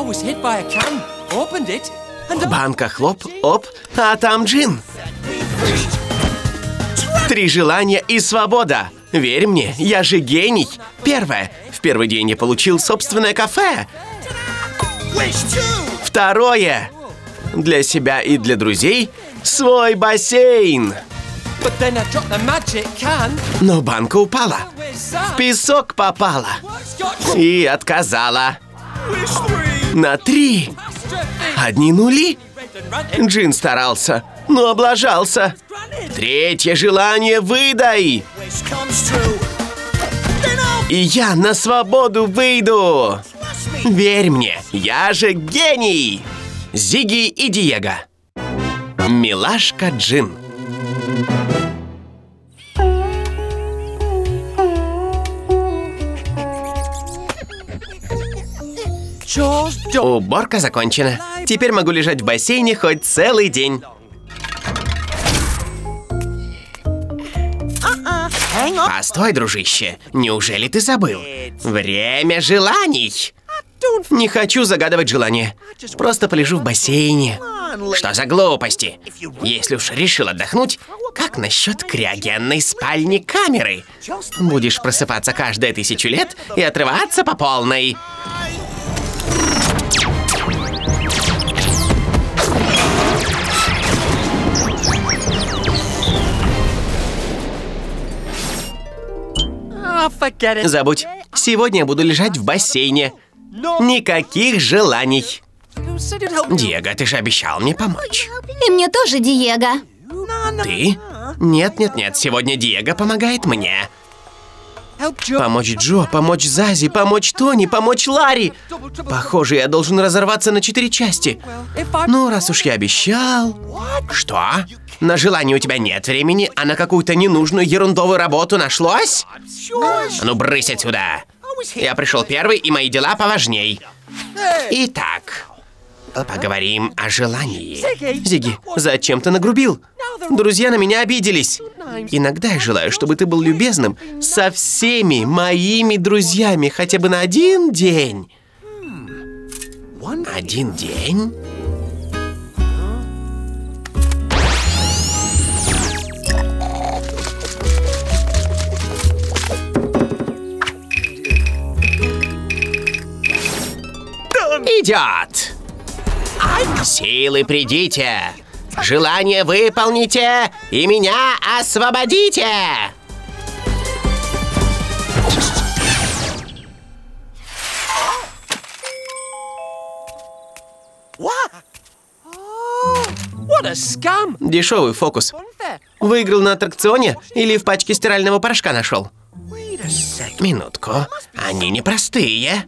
Банка хлоп, оп, а там джин. 3 желания и свобода. Верь мне, я же гений. Первое. В первый день я получил собственное кафе. Второе. Для себя и для друзей свой бассейн. Но банка упала. В песок попала. И отказала. На 3. Одни нули. Джин старался, но облажался. 3-е желание выдай. И я на свободу выйду. Верь мне, я же гений. Зигги и Диего. Милашка Джин. Уборка закончена. Теперь могу лежать в бассейне хоть целый день. Постой, дружище. Неужели ты забыл? Время желаний. Не хочу загадывать желания. Просто полежу в бассейне. Что за глупости? Если уж решил отдохнуть, как насчет криогенной спальни камеры? Будешь просыпаться каждые 1000 лет и отрываться по полной. Забудь. Сегодня я буду лежать в бассейне. Никаких желаний. Диего, ты же обещал мне помочь. И мне тоже, Диего. Ты? Нет. Сегодня Диего помогает мне. Помочь Джо, помочь Зази, помочь Тони, помочь Ларри. Похоже, я должен разорваться на 4 части. Ну, раз уж я обещал... Что? На желание у тебя нет времени, а на какую-то ненужную ерундовую работу нашлось? Ну, брысь отсюда. Я пришел первый, и мои дела поважней. Итак, поговорим о желании. Зигги, зачем ты нагрубил? Друзья на меня обиделись. Иногда я желаю, чтобы ты был любезным со всеми моими друзьями хотя бы на 1 день. 1 день? Идет! Силы придите! Желание выполните! И меня освободите! Дешевый фокус. Выиграл на аттракционе или в пачке стирального порошка нашел? Минутку. Они непростые.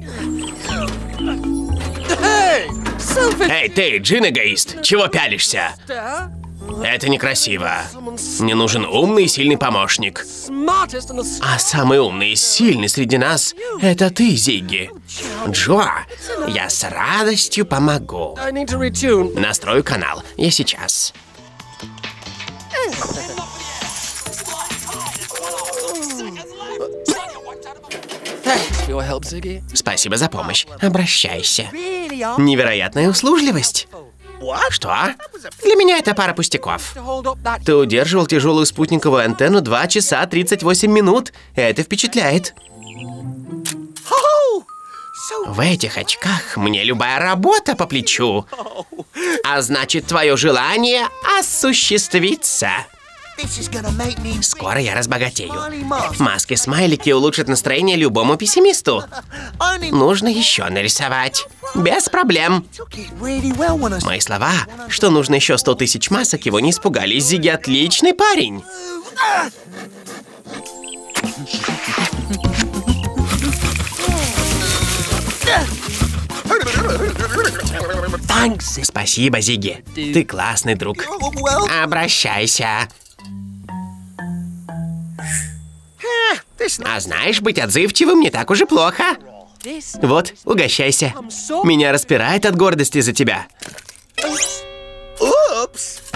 Эй, ты, джин-эгоист, чего пялишься? Это некрасиво. Мне нужен умный и сильный помощник. А самый умный и сильный среди нас – это ты, Зигги. Джо, я с радостью помогу. Настрою канал. Я сейчас. Спасибо за помощь. Обращайся. Невероятная услужливость. Что? Для меня это пара пустяков. Ты удерживал тяжелую спутниковую антенну 2 часа 38 минут. Это впечатляет. В этих очках мне любая работа по плечу. А значит, твое желание осуществится. Скоро я разбогатею. Маски-смайлики улучшат настроение любому пессимисту. Нужно еще нарисовать. Без проблем. Мои слова, что нужно еще 100 000 масок, его не испугали. Зигги отличный парень. Спасибо, Зигги. Ты классный друг. Обращайся. А знаешь, быть отзывчивым не так уж и плохо. Вот, угощайся. Меня распирает от гордости за тебя.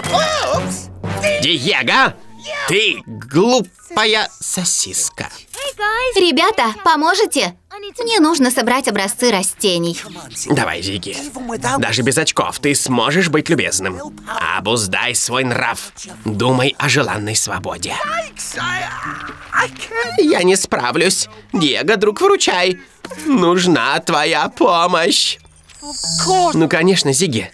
Диего, ты глупая сосиска. Ребята, поможете? Мне нужно собрать образцы растений. Давай, Зигги. Даже без очков ты сможешь быть любезным. Обуздай свой нрав. Думай о желанной свободе. Я не справлюсь. Диего, друг, выручай. Нужна твоя помощь. Ну, конечно, Зигги.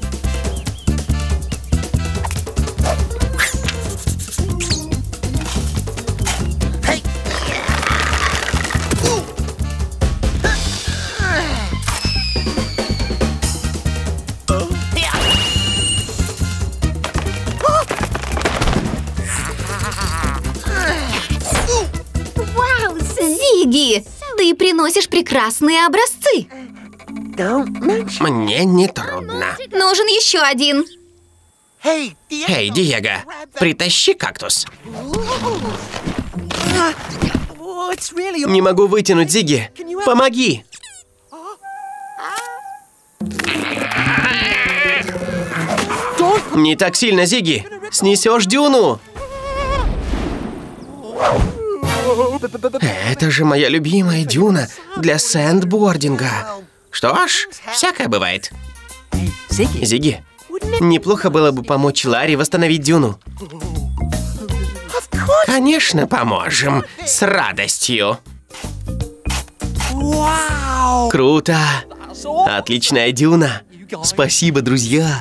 Зигги, ты приносишь прекрасные образцы. Мне не трудно. Нужен еще один. Эй, Диего, притащи кактус. Не могу вытянуть, Зигги. Помоги. Не так сильно, Зигги. Снесешь дюну. Это же моя любимая дюна для сэндбординга. Что ж, всякое бывает. Зигги, неплохо было бы помочь Ларри восстановить дюну. Конечно, поможем. С радостью. Круто. Отличная дюна. Спасибо, друзья.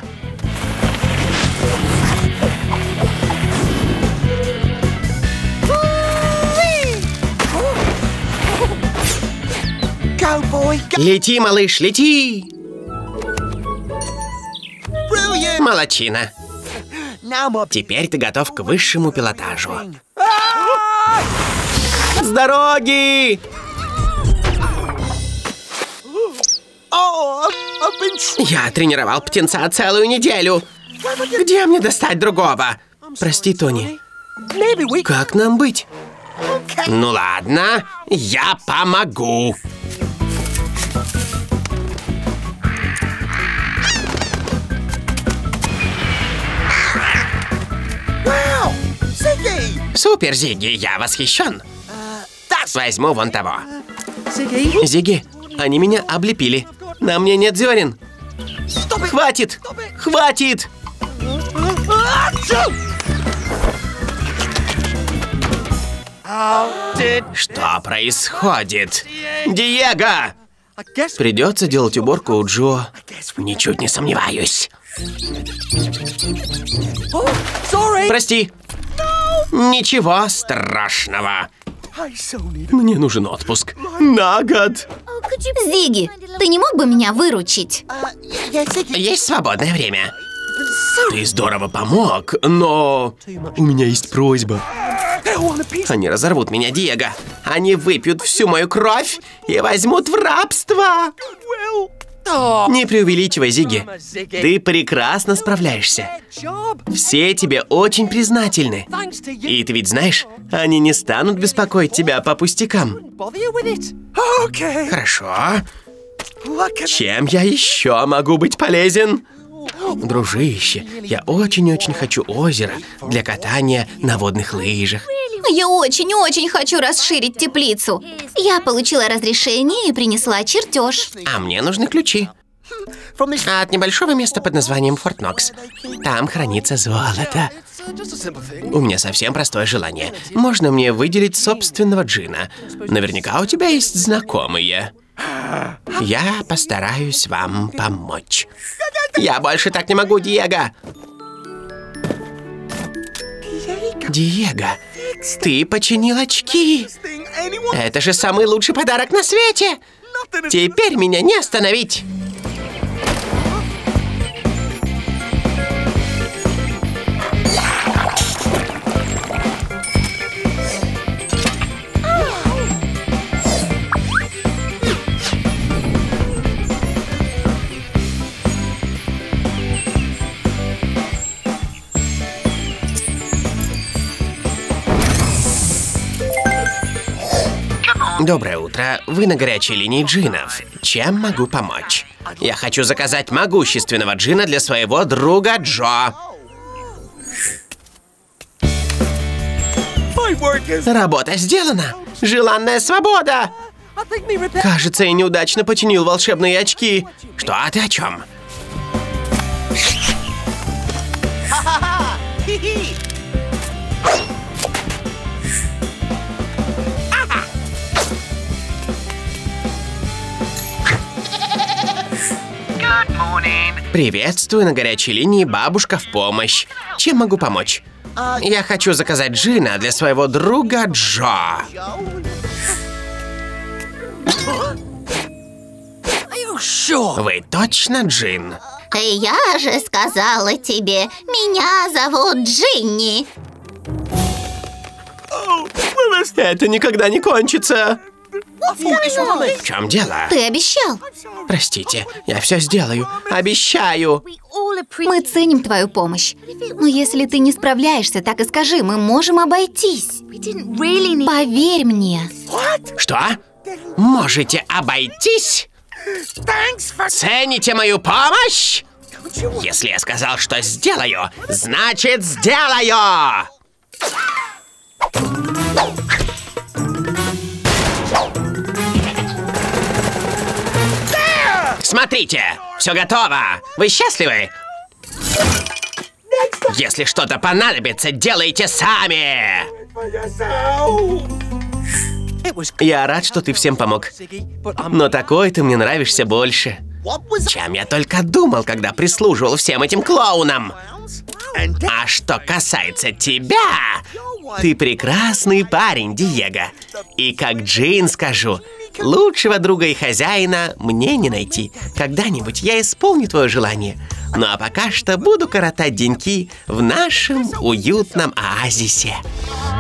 Лети, малыш, лети! Молодчина. Теперь ты готов к высшему пилотажу. С дороги! Я тренировал птенца целую неделю. Где мне достать другого? Прости, Тони. Как нам быть? Ну ладно, я помогу. Супер, Зигги, я восхищен. Возьму вон того. Зигги, они меня облепили. На мне нет зерен. Хватит! Хватит! Что происходит? Диего! Придется делать уборку у Джо. Ничуть не сомневаюсь. Прости. Ничего страшного. Мне нужен отпуск. На год. Зигги, ты не мог бы меня выручить? Есть свободное время. Ты здорово помог, но у меня есть просьба. Они разорвут меня, Диего. Они выпьют всю мою кровь и возьмут в рабство. Не преувеличивай, Зигги. Ты прекрасно справляешься. Все тебе очень признательны. И ты ведь знаешь, они не станут беспокоить тебя по пустякам. Хорошо. Чем я еще могу быть полезен? Дружище, я очень-очень хочу озеро для катания на водных лыжах. Я очень-очень хочу расширить теплицу. Я получила разрешение и принесла чертеж. А мне нужны ключи. От небольшого места под названием Форт Нокс. Там хранится золото. У меня совсем простое желание. Можно мне выделить собственного джина? Наверняка у тебя есть знакомые. Я постараюсь вам помочь. Я больше так не могу, Диего. Диего, ты починил очки. Это же самый лучший подарок на свете. Теперь меня не остановить. Доброе утро. Вы на горячей линии джинов. Чем могу помочь? Я хочу заказать могущественного джина для своего друга Джо. Работа сделана. Желанная свобода. Кажется, я неудачно починил волшебные очки. Что, а ты о чем? Приветствую, на горячей линии бабушка в помощь. Чем могу помочь? Я хочу заказать джина для своего друга Джо. Вы точно Джин? Я же сказала тебе, меня зовут Джинни. Это никогда не кончится. В чем дело? Ты обещал. Простите, я все сделаю. Обещаю. Мы ценим твою помощь. Но если ты не справляешься, так и скажи, мы можем обойтись. Поверь мне. Что? Можете обойтись? Цените мою помощь? Если я сказал, что сделаю, значит сделаю! Смотрите, все готово. Вы счастливы? Если что-то понадобится, делайте сами. Я рад, что ты всем помог. Но такой ты мне нравишься больше. Чем я только думал, когда прислуживал всем этим клоунам. А что касается тебя, ты прекрасный парень, Диего. И как Джин скажу, лучшего друга и хозяина мне не найти. Когда-нибудь я исполню твое желание. Ну а пока что буду коротать деньки в нашем уютном оазисе.